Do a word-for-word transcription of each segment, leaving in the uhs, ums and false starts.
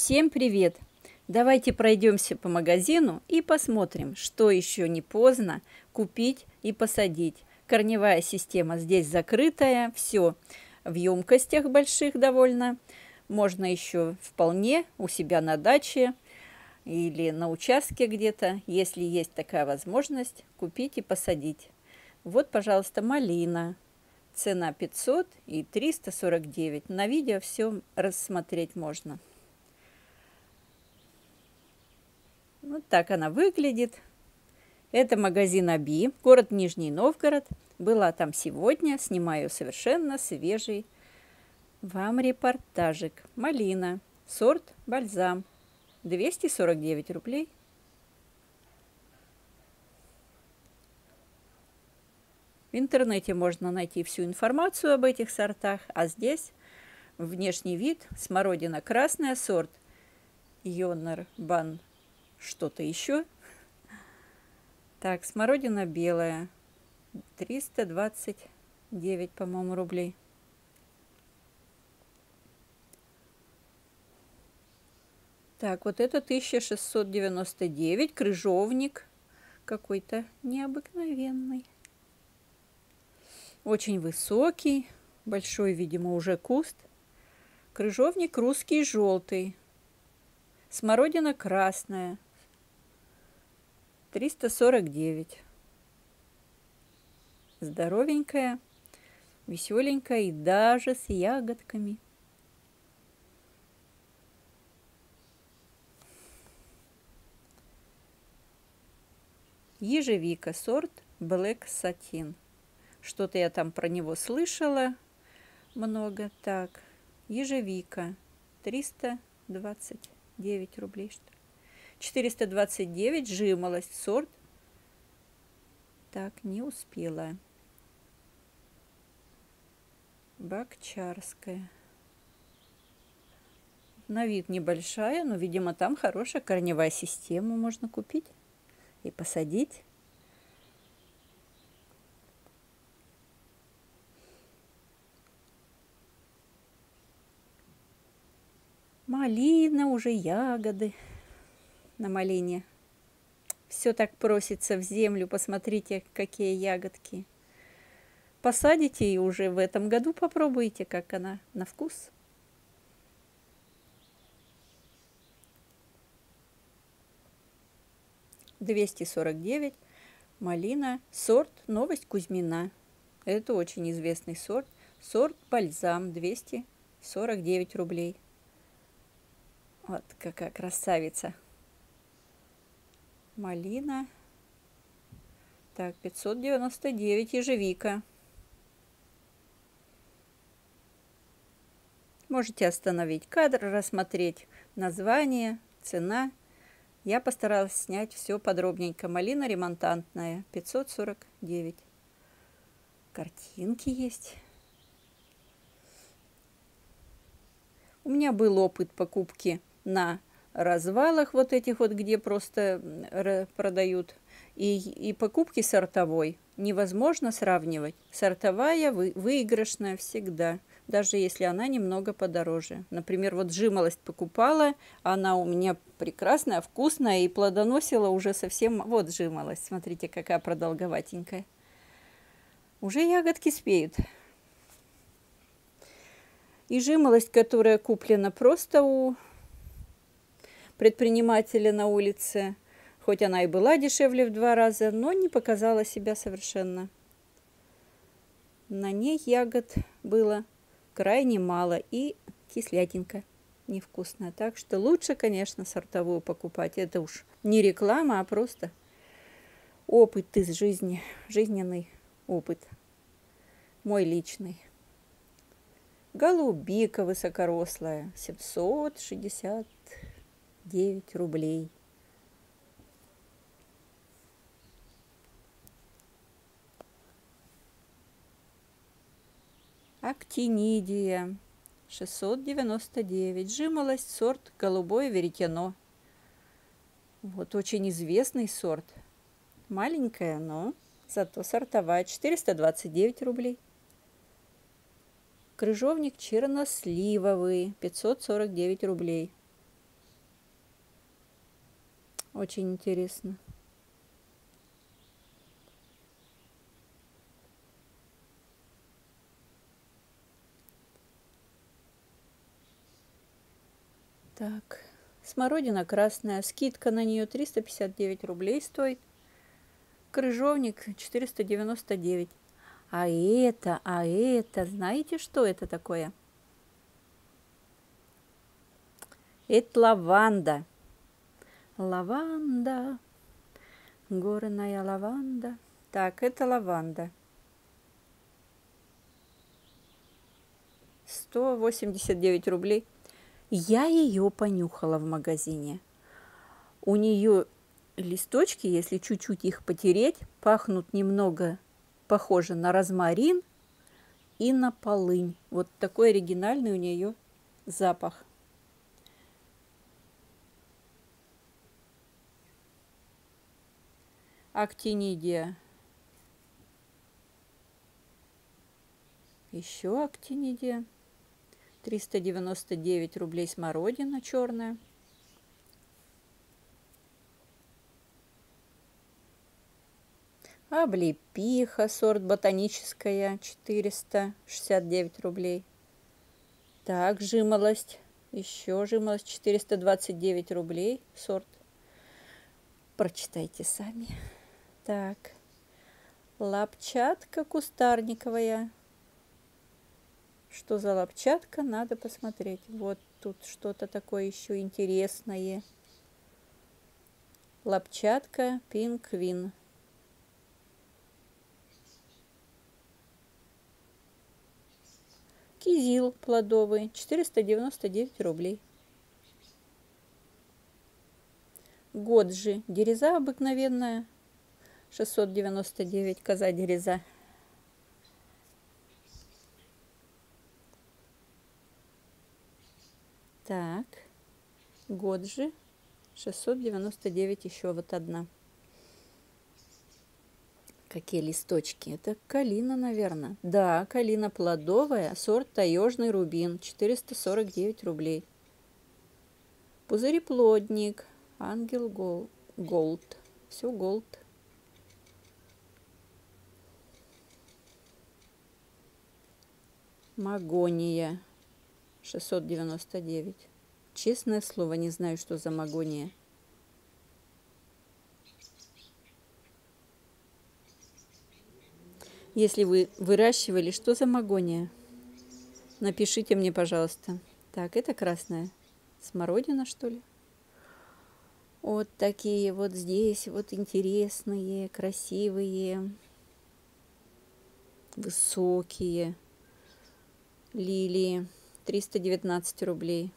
Всем привет! Давайте пройдемся по магазину и посмотрим, что еще не поздно купить и посадить. Корневая система здесь закрытая, все в емкостях больших довольно. Можно еще вполне у себя на даче или на участке где-то, если есть такая возможность, купить и посадить. Вот, пожалуйста, малина. Цена пятьсот и триста сорок девять. На видео все рассмотреть можно. Вот так она выглядит. Это магазин Аби, город Нижний Новгород. Была там сегодня, снимаю совершенно свежий вам репортажик. Малина, сорт бальзам, двести сорок девять рублей. В интернете можно найти всю информацию об этих сортах, а здесь внешний вид: смородина красная, сорт Йонар Бан, что-то еще. Так, смородина белая, триста двадцать девять, по-моему, рублей. Так, вот это тысяча шестьсот девяносто девять, крыжовник какой-то необыкновенный. Очень высокий, большой, видимо, уже куст. Крыжовник русский желтый. Смородина красная, триста сорок девять. Здоровенькая, веселенькая и даже с ягодками. Ежевика, сорт Black Satin. Что-то я там про него слышала много. Так, ежевика, триста двадцать девять рублей, что ли. четыреста двадцать девять, жимолость, сорт. Так, не успела. Бакчарская. На вид небольшая, но, видимо, там хорошая корневая система. Можно купить и посадить. Малина, уже ягоды на малине. Все так просится в землю. Посмотрите, какие ягодки. Посадите и уже в этом году попробуйте, как она на вкус. двести сорок девять. Малина. Сорт Новость Кузьмина. Это очень известный сорт. Сорт бальзам. двести сорок девять рублей. Вот какая красавица. Малина. Так, пятьсот девяносто девять. Ежевика. Можете остановить кадр, рассмотреть название, цена. Я постаралась снять все подробненько. Малина ремонтантная, пятьсот сорок девять. Картинки есть. У меня был опыт покупки на развалах вот этих вот, где просто продают, и, и покупки сортовой. Невозможно сравнивать. Сортовая вы, выигрышная всегда, даже если она немного подороже. Например, вот жимолость покупала, она у меня прекрасная, вкусная и плодоносила уже совсем. Вот жимолость, смотрите, какая продолговатенькая. Уже ягодки спеют. И жимолость, которая куплена просто у предпринимателя на улице, хоть она и была дешевле в два раза, но не показала себя совершенно. На ней ягод было крайне мало и кислятинка, невкусная. Так что лучше, конечно, сортовую покупать. Это уж не реклама, а просто опыт из жизни, жизненный опыт, мой личный. Голубика высокорослая, семьсот шестьдесят девять рублей. Актинидия, шестьсот девяносто девять. Жимолость, сорт голубое веретено. Вот очень известный сорт. Маленькая, но зато сортовая, четыреста двадцать девять рублей. Крыжовник черносливовый, пятьсот сорок девять рублей. Очень интересно. Так, смородина красная, скидка на нее триста пятьдесят девять рублей стоит. Крыжовник четыреста девяносто девять. А это, а это, знаете, что это такое? Это лаванда. Лаванда. Горная лаванда. Так, это лаванда. сто восемьдесят девять рублей. Я ее понюхала в магазине. У нее листочки, если чуть-чуть их потереть, пахнут немного похоже на розмарин и на полынь. Вот такой оригинальный у нее запах. Актинидия. Еще актинидия. триста девяносто девять рублей смородина черная. Облепиха, сорт ботаническая, четыреста шестьдесят девять рублей. Так, жимолость, еще жимолость, четыреста двадцать девять рублей, сорт. Прочитайте сами. Так, лапчатка кустарниковая. Что за лапчатка, надо посмотреть. Вот тут что-то такое еще интересное. Лапчатка пингвин. Кизил плодовый, четыреста девяносто девять рублей. Годжи, дереза обыкновенная, шестьсот девяносто девять, коза дереза. Так, Годжи, шестьсот девяносто девять, еще вот одна. Какие листочки? Это калина, наверное. Да, калина плодовая, сорт таежный рубин, четыреста сорок девять рублей. Пузыреплодник, ангел гол, голд. Все голд. Магония, шестьсот девяносто девять. Честное слово, не знаю, что за магония. Если вы выращивали, что за магония? Напишите мне, пожалуйста. Так, это красная смородина, что ли? Вот такие вот здесь вот интересные, красивые, высокие лилии. триста девятнадцать рублей.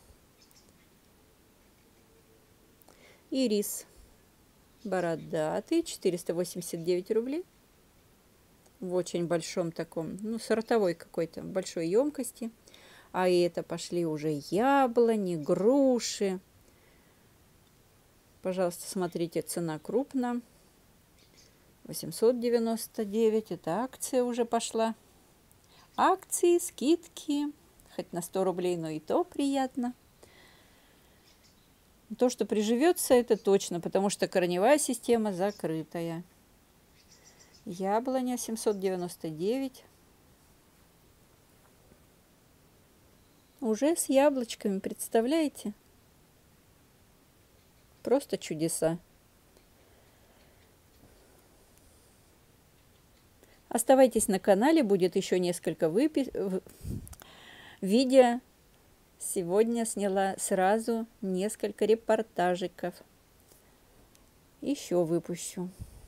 Ирис бородатый, четыреста восемьдесят девять рублей. В очень большом таком, ну, сортовой какой-то, большой емкости. А это пошли уже яблони, груши. Пожалуйста, смотрите, цена крупно. восемьсот девяносто девять, это акция уже пошла. Акции, скидки, хоть на сто рублей, но и то приятно. То, что приживется, это точно, потому что корневая система закрытая. Яблоня семьсот девяносто девять. Уже с яблочками, представляете? Просто чудеса. Оставайтесь на канале, будет еще несколько выпи... видео. Сегодня сняла сразу несколько репортажиков. Еще выпущу.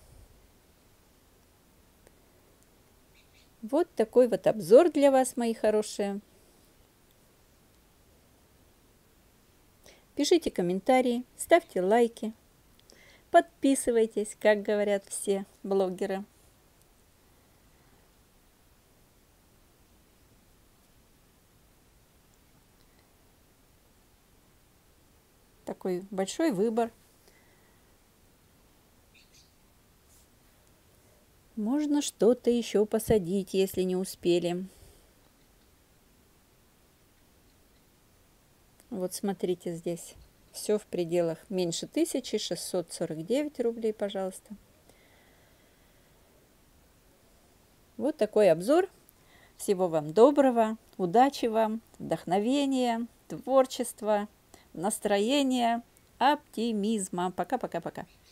Вот такой вот обзор для вас, мои хорошие. Пишите комментарии, ставьте лайки, подписывайтесь, как говорят все блогеры. Такой большой выбор. Можно что-то еще посадить, если не успели. Вот смотрите здесь. Все в пределах меньше тысячи, шестьсот сорок девять рублей, пожалуйста. Вот такой обзор. Всего вам доброго, удачи вам, вдохновения, творчества, настроения, оптимизма. Пока-пока-пока.